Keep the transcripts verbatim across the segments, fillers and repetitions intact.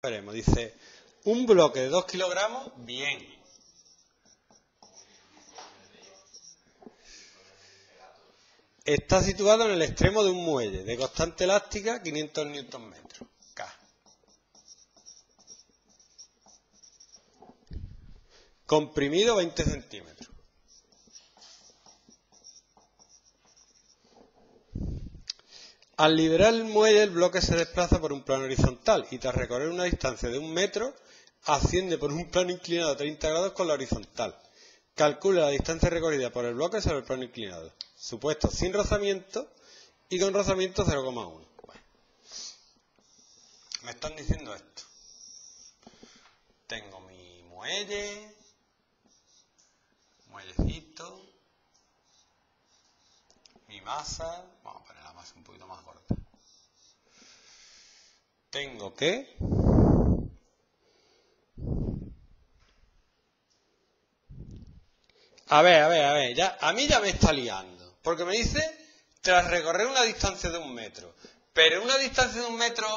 Veremos, dice, un bloque de dos kilogramos, bien. Está situado en el extremo de un muelle de constante elástica, quinientos newton metros. K. Comprimido veinte centímetros. Al liberar el muelle, el bloque se desplaza por un plano horizontal y tras recorrer una distancia de un metro, asciende por un plano inclinado a treinta grados con la horizontal. Calcula la distancia recorrida por el bloque sobre el plano inclinado. Supuesto sin rozamiento y con rozamiento cero coma uno. Bueno, me están diciendo esto. Tengo mi muelle, muellecito, mi masa, vamos a poner la masa un poquito más corta. Tengo que A ver, a ver, a ver, ya, a mí ya me está liando, porque me dice tras recorrer una distancia de un metro, pero una distancia de un metro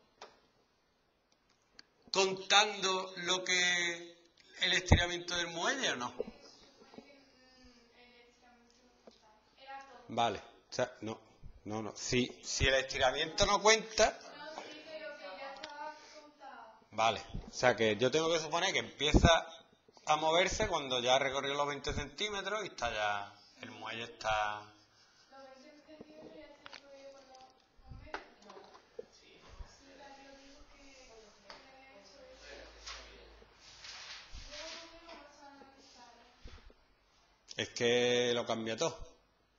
contando lo que el estiramiento del muelle o no. Vale, o sea, no, no, no, si, si el estiramiento no cuenta, vale, o sea que yo tengo que suponer que empieza a moverse cuando ya ha recorrido los veinte centímetros y está ya, el muelle está... Es que lo cambia todo.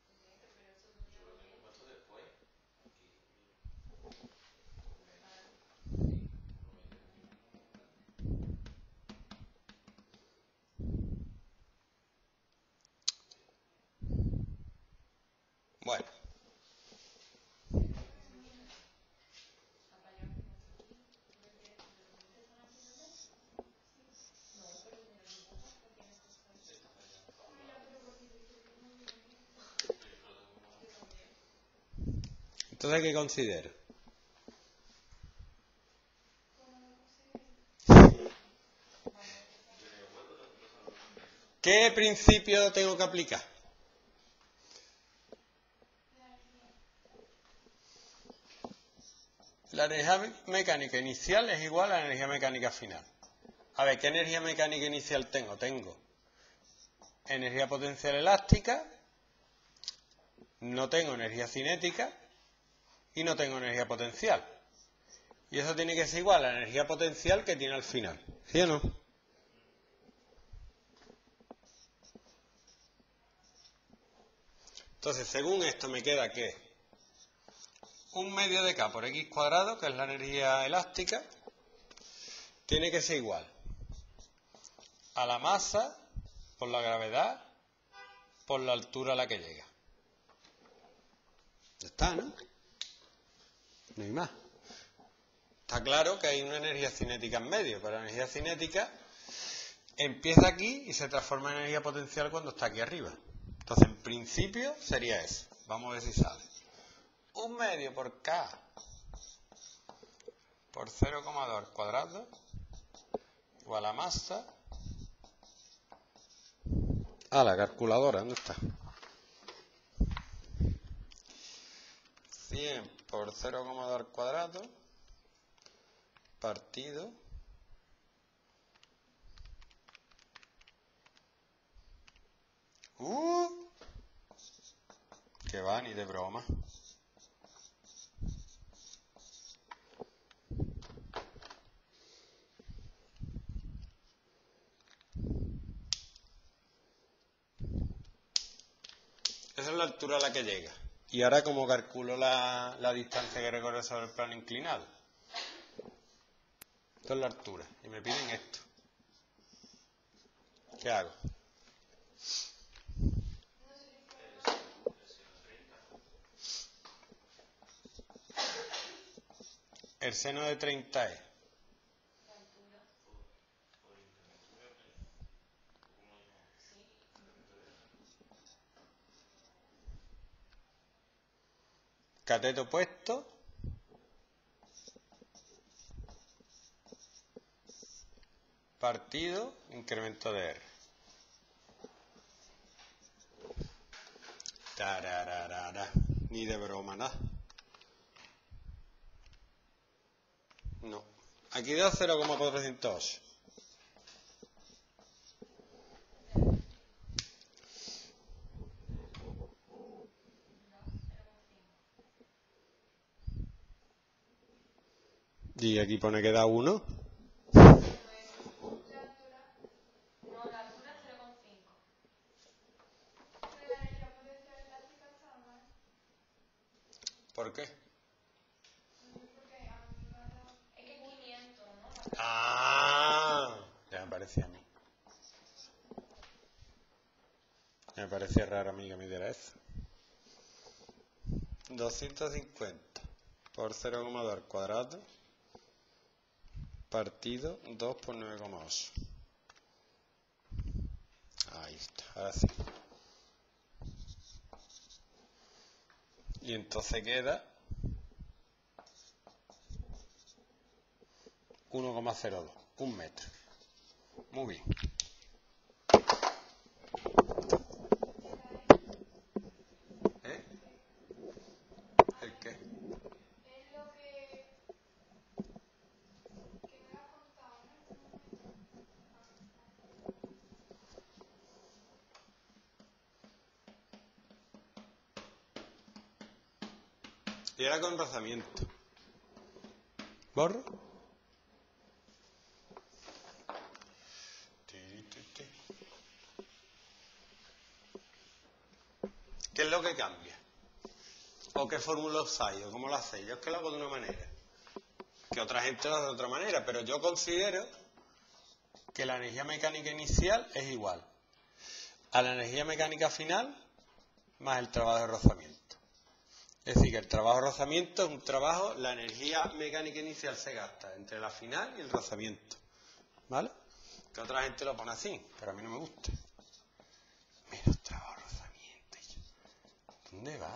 Bueno. Entonces, ¿qué considero? ¿Qué principio tengo que aplicar? La energía mecánica inicial es igual a la energía mecánica final. A ver, ¿qué energía mecánica inicial tengo? Tengo energía potencial elástica, no tengo energía cinética y no tengo energía potencial. Y eso tiene que ser igual a la energía potencial que tiene al final. ¿Sí o no? Entonces, según esto me queda que un medio de K por X cuadrado, que es la energía elástica, tiene que ser igual a la masa por la gravedad por la altura a la que llega. Ya está, ¿no? No hay más. Está claro que hay una energía cinética en medio, pero la energía cinética empieza aquí y se transforma en energía potencial cuando está aquí arriba. Entonces, en principio sería eso. Vamos a ver si sale. Un medio por K por cero coma dos al cuadrado igual a masa. Ah, la calculadora, ¿dónde está? cien por cero coma dos al cuadrado partido uh, que va ni de broma. Esa es la altura a la que llega. Y ahora, ¿cómo calculo la, la distancia que recorre sobre el plano inclinado? Esto es la altura. Y me piden esto. ¿Qué hago? El seno de treinta es cateto opuesto partido incremento de R. Tarararara. Ni de broma, nada. No. Aquí da cero coma cuatrocientos ocho. Y aquí pone que da uno. ¿Por qué? Ah, ya me parecía a mí. Me parecía raro a mí que me diera eso. doscientos cincuenta por cero coma dos al cuadrado partido dos por nueve coma ocho. Ahí está, ahora sí. Y entonces queda uno coma cero dos, un metro. Muy bien. ¿Eh? ¿El qué? Y era con rozamiento. ¿Borro? ¿Qué es lo que cambia? ¿O qué fórmula usáis? ¿O cómo lo hacéis? Yo es que lo hago de una manera. Que otra gente lo hace de otra manera. Pero yo considero que la energía mecánica inicial es igual a la energía mecánica final más el trabajo de rozamiento. Es decir, que el trabajo de rozamiento es un trabajo, la energía mecánica inicial se gasta entre la final y el rozamiento. ¿Vale? Que otra gente lo pone así, pero a mí no me gusta. Mira, el trabajo de rozamiento. ¿Dónde va?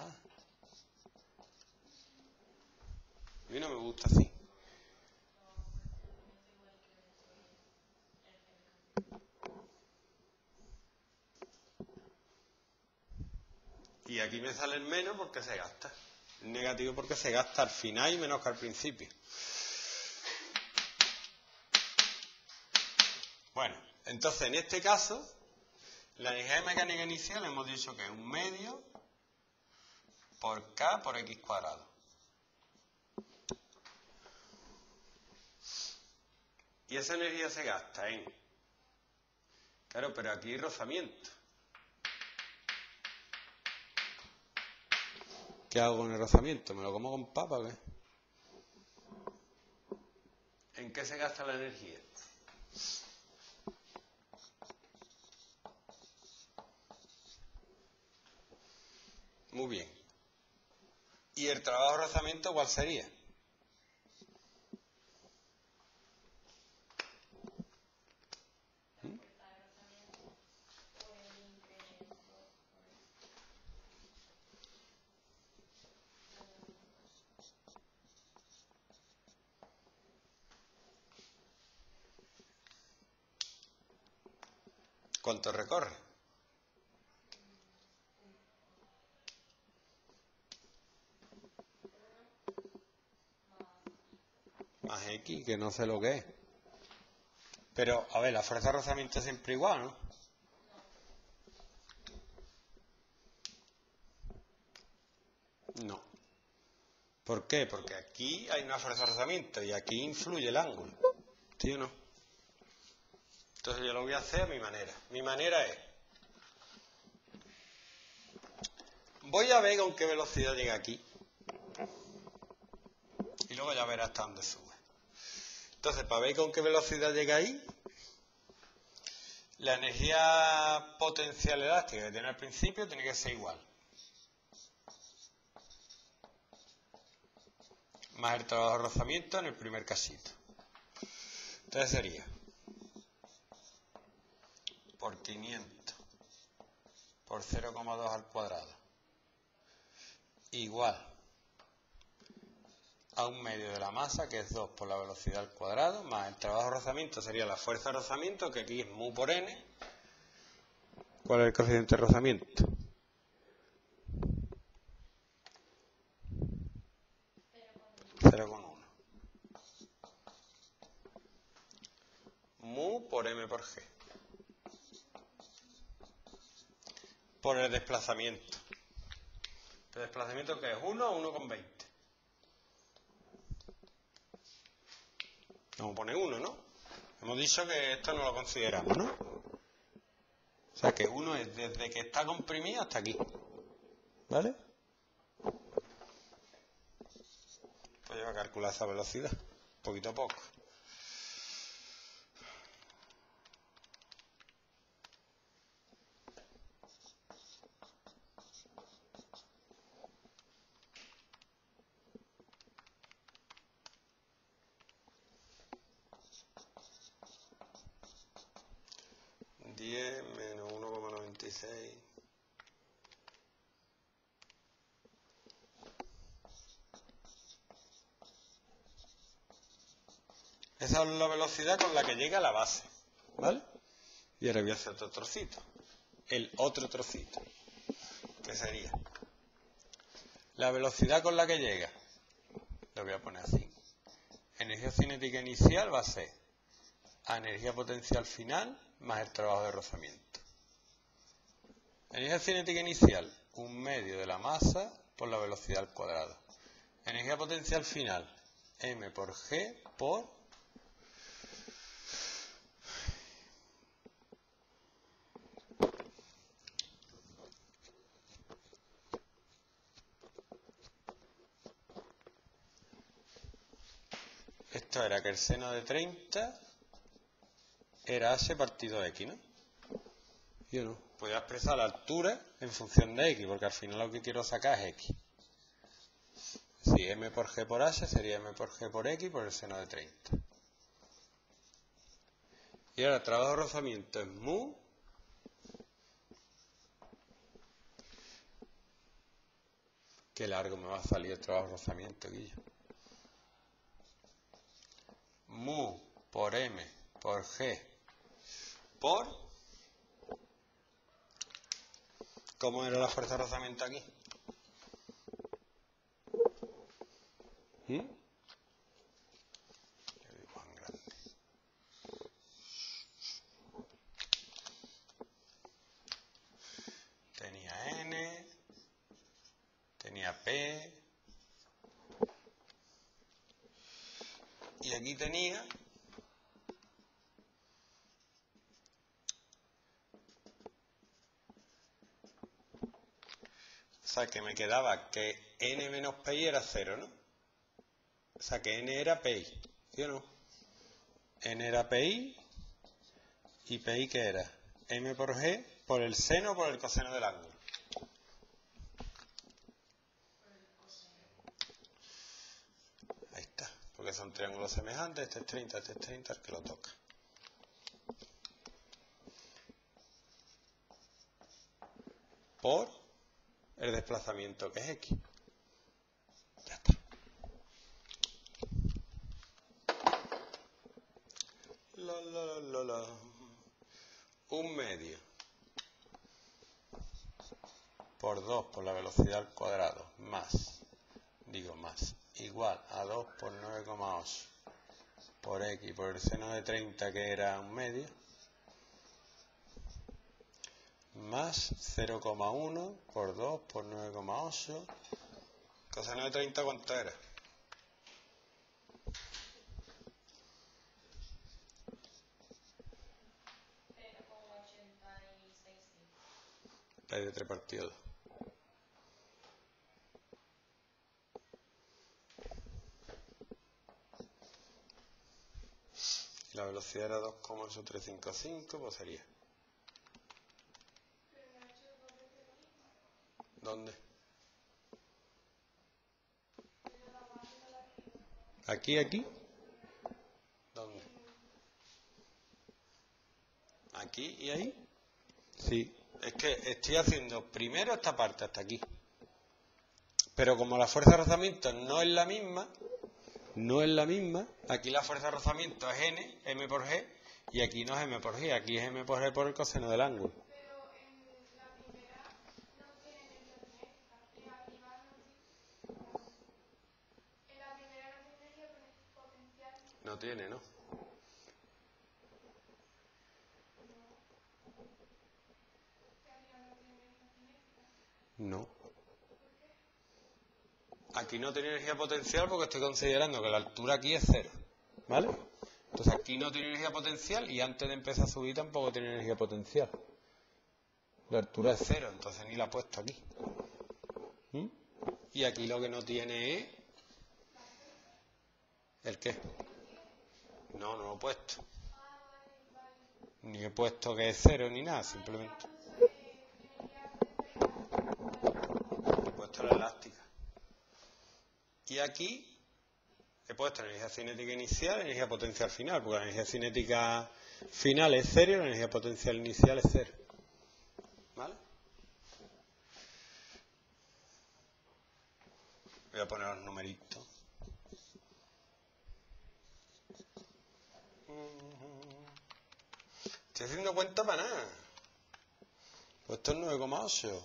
A mí no me gusta así. Y aquí me sale el menos porque se gasta. El negativo porque se gasta al final y menos que al principio. Bueno, entonces en este caso, la energía mecánica inicial hemos dicho que es un medio por K por X cuadrado. Y esa energía se gasta en... Claro, pero aquí hay rozamiento. ¿Qué hago con el rozamiento? ¿Me lo como con papa o qué? ¿En qué se gasta la energía? Muy bien. ¿Y el trabajo de rozamiento cuál sería? ¿Mm? ¿Cuánto recorre? Más X, que no sé lo que es. Pero, a ver, la fuerza de rozamiento es siempre igual, ¿no? No. ¿Por qué? Porque aquí hay una fuerza de rozamiento y aquí influye el ángulo. ¿Sí o no? Entonces yo lo voy a hacer a mi manera. Mi manera es... Voy a ver con qué velocidad llega aquí. Y luego ya verás hasta dónde sube. Entonces, para ver con qué velocidad llega ahí, la energía potencial elástica que tiene al principio tiene que ser igual. Más el trabajo de rozamiento en el primer casito. Entonces sería por quinientos por cero coma dos al cuadrado igual a un medio de la masa, que es dos por la velocidad al cuadrado, más el trabajo de rozamiento sería la fuerza de rozamiento, que aquí es mu por n. ¿Cuál es el coeficiente de rozamiento? cero coma uno. Mu por m por g. Por el desplazamiento. ¿El desplazamiento que es uno o uno coma veinte? Vamos a poner uno, ¿no? Hemos dicho que esto no lo consideramos, ¿no? O sea que uno es desde que está comprimido hasta aquí. ¿Vale? Pues voy a calcular esa velocidad, poquito a poco. diez menos uno coma noventa y seis. Esa es la velocidad con la que llega a la base, ¿vale? Y ahora voy a hacer otro trocito. El otro trocito, que sería la velocidad con la que llega. Lo voy a poner así. Energía cinética inicial va a ser a energía potencial final más el trabajo de rozamiento. Energía cinética inicial, un medio de la masa por la velocidad al cuadrado. Energía potencial final, m por g por esto era que el seno de treinta era h partido x, ¿no? Yo no. Voy a expresar la altura en función de x, porque al final lo que quiero sacar es x. Si m por g por h sería m por g por x por el seno de treinta. Y ahora el trabajo de rozamiento es mu qué largo me va a salir el trabajo de rozamiento, Guillo. Mu por m por g por... ¿Cómo era la fuerza de rozamiento aquí? ¿Mm? Tenía n, tenía p, y aquí tenía o sea que me quedaba que n menos pi era cero, ¿no? O sea que n era pi, ¿sí o no? N era pi y pi ¿qué era? M por g por el seno o por el coseno del ángulo. Ahí está, porque son triángulos semejantes, este es treinta, este es treinta, el que lo toca. Por el desplazamiento que es x. Ya está. La, la, la, la. Un medio por dos por la velocidad al cuadrado más, digo más, igual a dos por nueve coma ocho por x por el seno de treinta que era un medio más cero coma uno por dos por nueve coma ocho. Coseno de treinta, ¿cuánto era? cero coma ochenta y seis cinco. Pi de tres partido dos. La velocidad era dos coma ocho trescientos cincuenta y cinco, pues sería. ¿Dónde? ¿Aquí, aquí? ¿Dónde? ¿Aquí y ahí? Sí. Es que estoy haciendo primero esta parte hasta aquí. Pero como la fuerza de rozamiento no es la misma, no es la misma. Aquí la fuerza de rozamiento es n, m por g, y aquí no es m por g, aquí es m por g por el coseno del ángulo. Pero en la primera no tiene energía cinética, en la primera no tiene, en la primera no tiene energía potencial. No tiene, ¿no? No. Aquí no tiene energía potencial porque estoy considerando que la altura aquí es cero, ¿vale? Entonces aquí no tiene energía potencial y antes de empezar a subir tampoco tiene energía potencial. La altura es cero, entonces ni la he puesto aquí. ¿Mm? Y aquí lo que no tiene es... ¿El qué? No, no lo he puesto. Ni he puesto que es cero ni nada, simplemente. He puesto la elástica. Y aquí he puesto la energía cinética inicial y la energía potencial final, porque la energía cinética final es cero y la energía potencial inicial es cero. ¿Vale? Voy a poner los numeritos. Estoy haciendo cuenta para nada. Pues esto es nueve coma ocho.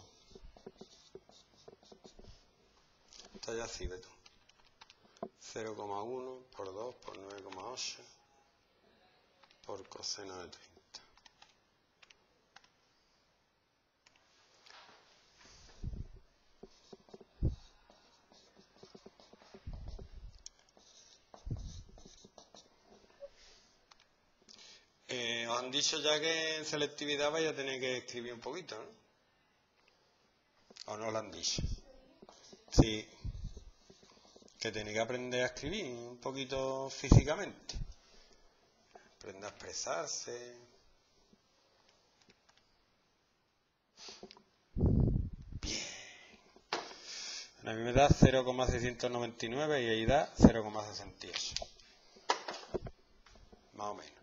Esto ya sí, ve tú. cero coma uno por dos por nueve coma ocho por coseno de treinta. Eh, os han dicho ya que en selectividad vais a tener que escribir un poquito, ¿no? ¿O no lo han dicho? Sí. Que tenéis que aprender a escribir un poquito físicamente. Aprender a expresarse. Bien. A mí me da cero coma seiscientos noventa y nueve y ahí da cero coma sesenta y ocho. Más o menos.